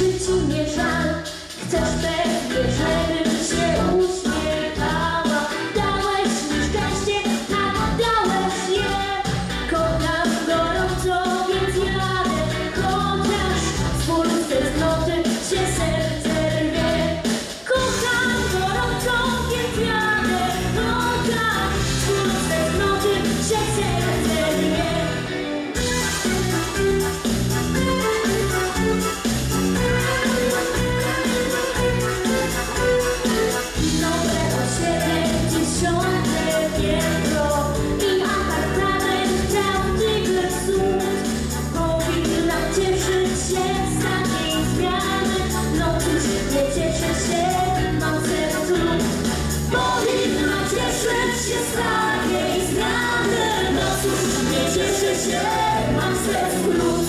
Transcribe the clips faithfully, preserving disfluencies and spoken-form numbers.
życiu nie żal. Chcesz pewnie, żebym się uśmiechała. Dałeś mi szczęście, a dałeś je. Kocham gorąco, więc jadę. Chociaż z bólu tęsknoty się serce rwie. Kocham gorąco, więc jadę. Chociaż z bólu tęsknoty się serce rwie. Mam serc glut.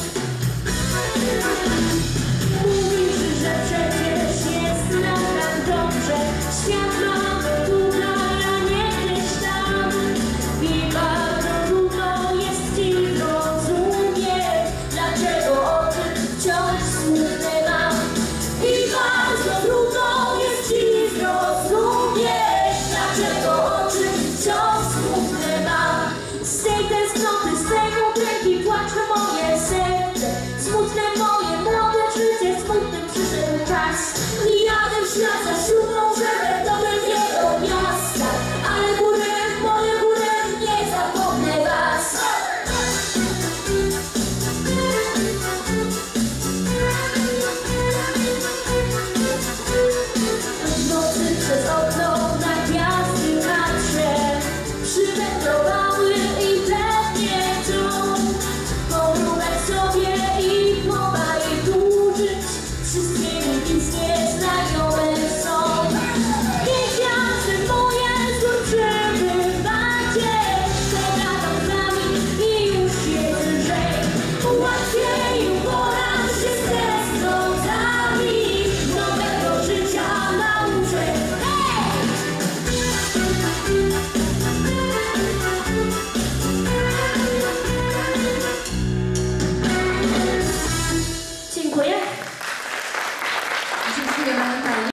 Mówisz, że przecież jest nam dobrze. Świat mamy tutaj, a nie gdzieś tam. I bardzo trudno jest ci zrozumieć, dlaczego oczy wciąż smutne mam. I bardzo trudno jest ci zrozumieć, dlaczego oczy wciąż smutne mam. Z tej tęsknoty, z tego kręgi płacze moje serce. Smutne moje młode życie, smutny przyszedł czas. I jadę w ślad za siódmą, żeby dotrzeć do miasta. Ale górę, moje górę, nie zapomnę was. W nocy przez okno na gwiazdy patrzę. Przywędrowały i pewnie chcą porównać sobie i pomagać dłużyć. Wszystkie bliskie znajome są. Niech gwiazdy moje znów przebywacie. Pogadam z nami i już jest lżej. Łatwiej uporać się z tęsknotami. Nowego życia nauczę. Hej! Dziękuję. Dziękujemy Natalii.